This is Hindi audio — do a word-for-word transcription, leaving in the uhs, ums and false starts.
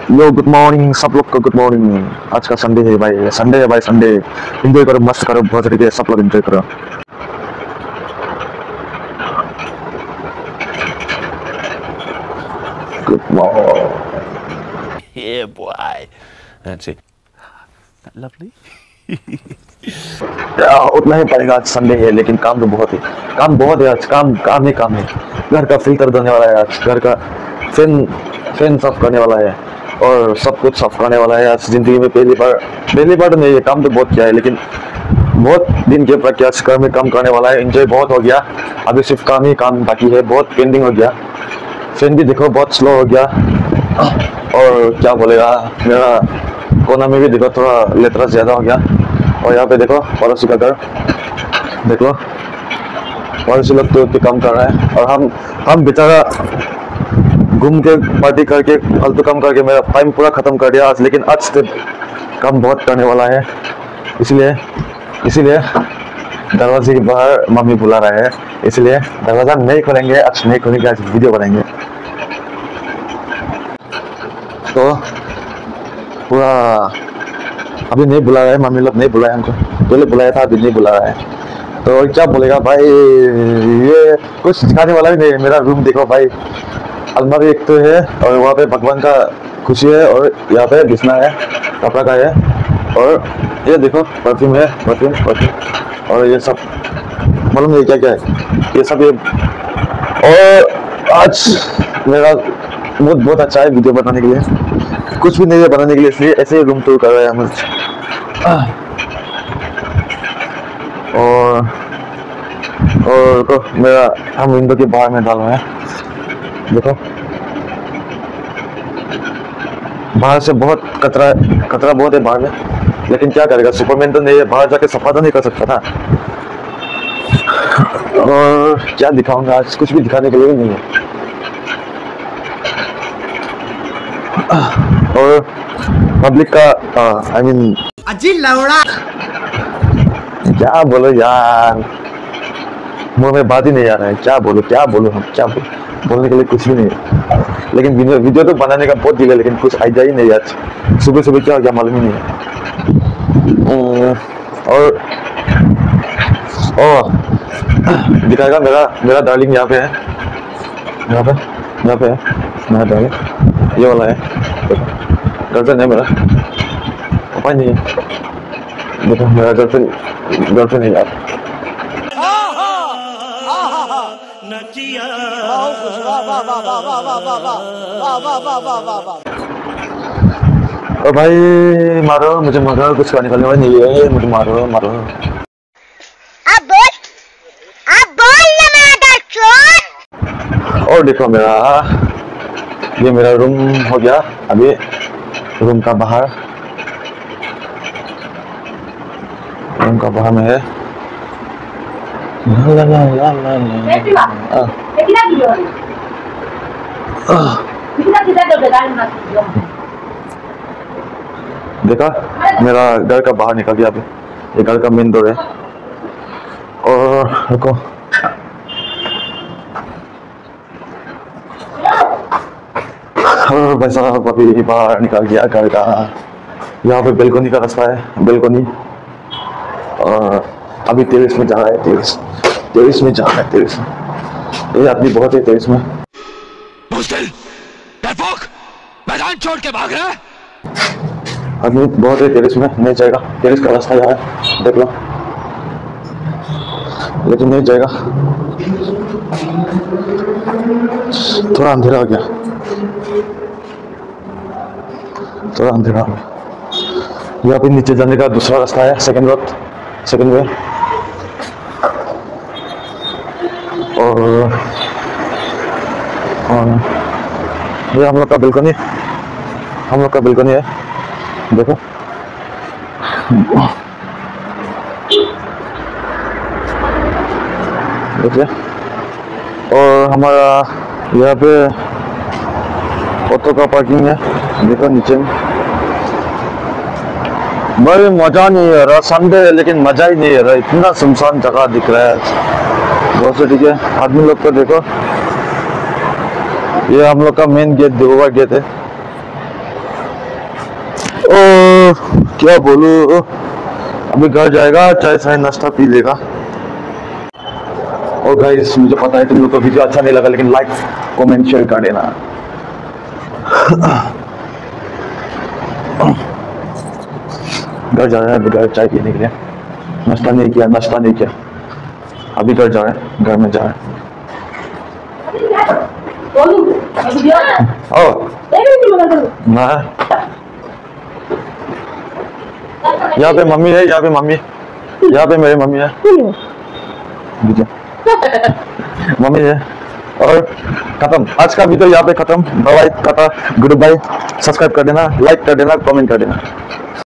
यो गुड मॉर्निंग सब लोग को, गुड मॉर्निंग। आज का संडे है भाई, संडे है भाई, संडे एंजॉय करो, मस्त करो, बहुत तरीके सब लोग एंजॉय करो। Good morning. Yeah, boy. That's it. Lovely. या उतना ही पड़ेगा, आज संडे है लेकिन काम तो बहुत है, काम बहुत है आज, काम काम ही काम है। घर का फिल्टर धोने वाला है आज, घर का फैन फैन साफ करने वाला है और सब कुछ साफ करने वाला है आज। जिंदगी में पहली बार पहली बार तो नहीं है, काम तो बहुत किया है लेकिन बहुत दिन के बाद आज घर में काम करने वाला है। एंजॉय बहुत हो गया, अभी सिर्फ काम ही काम बाकी है, बहुत पेंडिंग हो गया। फैन भी देखो बहुत स्लो हो गया और क्या बोलेगा, मेरा कोना में भी देखो थोड़ा लेतरा ज्यादा हो गया। और यहाँ पे देखो पड़ोसी का घर, देख लो पड़ोसी लोग तो उठ काम कर रहा है और हम हम बेचारा घूम के पार्टी करके फालतू काम करके मेरा टाइम पूरा खत्म कर दिया आज। लेकिन आज तो काम बहुत करने वाला है, इसलिए इसीलिए दरवाजे के बाहर मम्मी बुला रहा है, इसलिए दरवाजा नहीं खोलेंगे आज, नहीं खोलेंगे आज, वीडियो बनाएंगे। तो पूरा अभी नहीं बुला रहा है, मम्मी लोग नहीं बुलाया हमको, पहले बुलाया था अभी नहीं बुला रहा है। तो क्या बोलेगा भाई, ये कुछ दिखाने वाला भी नहीं है। मेरा रूम देखो भाई, अलमारी एक तो है और वहाँ पे भगवान का खुशी है और यहाँ पे बिछना है, कपड़ा का है और ये देखो परफ्यूम है, परफ्यूम परफ्यूम और ये सब मालूम नहीं क्या क्या है ये सब। ये और आज मेरा मूड बहुत अच्छा है वीडियो बनाने के लिए, कुछ भी नहीं है बनाने के लिए, इसलिए ऐसे ही रूम टूर कर रहे हैं हम। और और तो मेरा हम विंडो के बाहर में डाल रहे हैं, देखो बाहर से बहुत कतरा कतरा बहुत है बाहर में, लेकिन क्या करेगा, सुपरमैन तो नहीं है, बाहर जाके सफा तो नहीं कर सकता था। और क्या दिखाऊंगा आज, कुछ भी दिखाने के लिए नहीं है। और पब्लिक का आई मीन अजी लौड़ा क्या बोलो यार, मुंह में बात ही नहीं आ रहा है, क्या बोलो क्या बोलो हम क्या बोलो, बोलने के लिए कुछ भी नहीं है। लेकिन वीडियो वीडियो तो बनाने का बहुत दिल है, लेकिन कुछ आइडिया ही नहीं आज, सुबह सुबह क्या हो गया मालूम ही नहीं है। और ओ दिखाएगा मेरा मेरा डार्लिंग यहाँ पे है, यहाँ पे यहाँ पे है मेरा डार्लिंग, ये वाला है गर्लफ्रेंड है मेरा, पापा नहीं है, देखो मेरा गर्लफ्रेंड गर्लफ्रेंड है यार। और भाई मारो मुझे, मारो, कुछ का निकलने वाला नहीं है, मुझे मारो मारो। अब बोल, अब बोल ना मेरा चोर। और देखो मेरा ये मेरा रूम हो गया, अभी रूम का बाहर रूम का बाहर में है। ला ला ला ला ला देखा मेरा घर का बाहर निकल गया, अभी ये घर का मेन डोर है। और रुको भाई साहब, अभी बाहर निकल गया घर का, यहाँ पे बेलकोनी का रास्ता है, बेलकोनी। और अभी टेरेस में जा रहा है, टेरेस टेरेस में जा रहा है, टेरेस में ये आदमी बहुत है टेरेस में। मुश्किल डरपोक मैदान छोड़ के भाग रहा है, आदमी बहुत है टेरेस में, नहीं जाएगा, टेरेस का रास्ता यहाँ है देख लो, लेकिन नहीं जाएगा, थोड़ा अंधेरा हो गया, थोड़ा अंधेरा हो गया। यहाँ पे नीचे जाने का दूसरा रास्ता है, सेकंड रोड, सेकंड वे। और और ये हम लोग का बिल्कुल नहीं, हम लोग का बिल्कुल नहीं है, देखो देखिए। और हमारा यहाँ पे ऑटो का पार्किंग है, देखो नीचे में। भाई मजा नहीं आ रहा, संडे है लेकिन मजा ही नहीं आ रहा, इतना सुनसान जगह दिख रहा है बहुत से। ठीक है, आदमी लोग को देखो, ये हम लोग का मेन गेट, दोवा गेट है। और क्या बोलूं, अभी घर जाएगा, चाय चाय नाश्ता पी लेगा। और गाइस मुझे पता है तुम लोग को वीडियो अच्छा नहीं लगा, लेकिन लाइक कमेंट शेयर कर देना। घर जा रहा है, घर चाय पीने के लिए। नाश्ता नहीं किया, नाश्ता नहीं किया, अभी घर जा रहा है, घर में जा रहा है। ओ ना, यहाँ पे मम्मी है, यहाँ पे मम्मी, यहाँ पे मेरी मम्मी है, मम्मी है। और खत्म, आज का वीडियो यहाँ पे खत्म। Bye bye, tata, goodbye. Subscribe कर देना, लाइक कर देना, कमेंट कर देना।